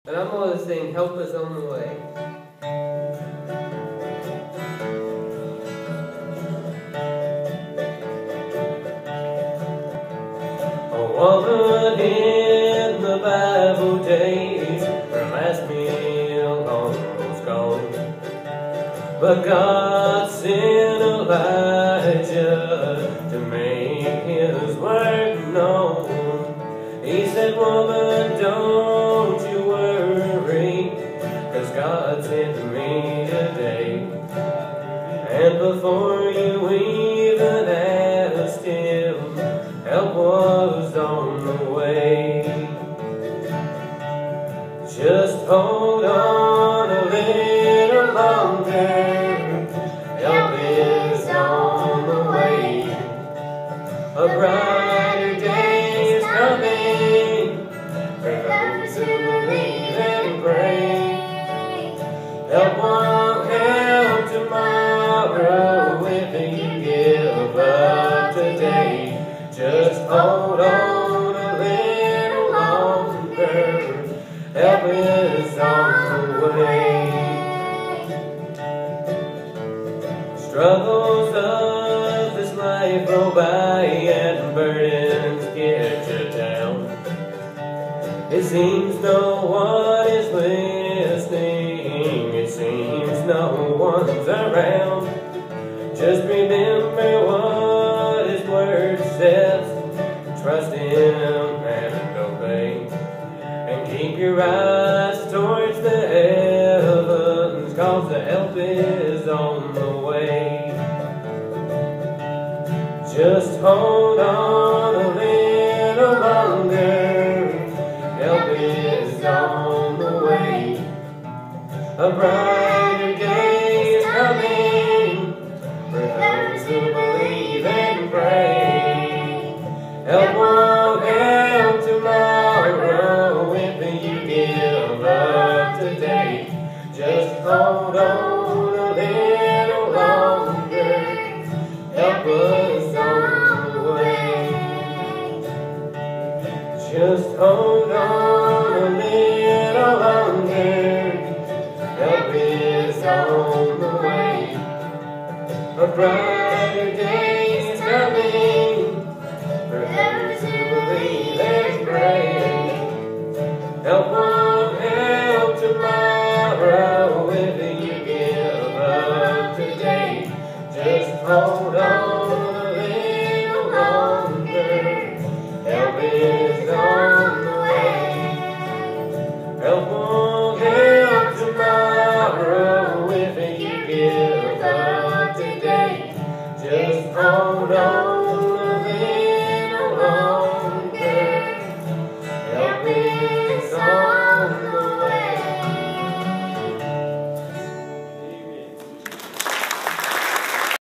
And I'm going to sing Help Us on the Way. A woman in the Bible days, her last meal almost gone, but God sent Elijah to make his word known. He said, woman, don't you worry, 'cause God sent me today. And before you even asked him, help was on the way. Just hold on a little longer, help is on the way. A brighter day is coming for those who believe and pray. Help won't help tomorrow if you give up today. Just hold on a little longer, help is on the way. Struggles of this life go by and burdens get you down. It seems no one is listening, it seems no one's around. Just remember what his word says, trust him and obey. And keep your eyes towards the heavens, 'cause the help is on the way. Just hold on a little longer, help is on the way. A brighter day is coming for those who believe and pray. Help won't help tomorrow if you give up today. Just hold on a little longer, help is on the way. Just hold on a little longer, help is on the way. A brighter day is coming for those who believe and pray. Help won't help tomorrow if you give up today. Just hold on a little longer, help is on the way. Help won't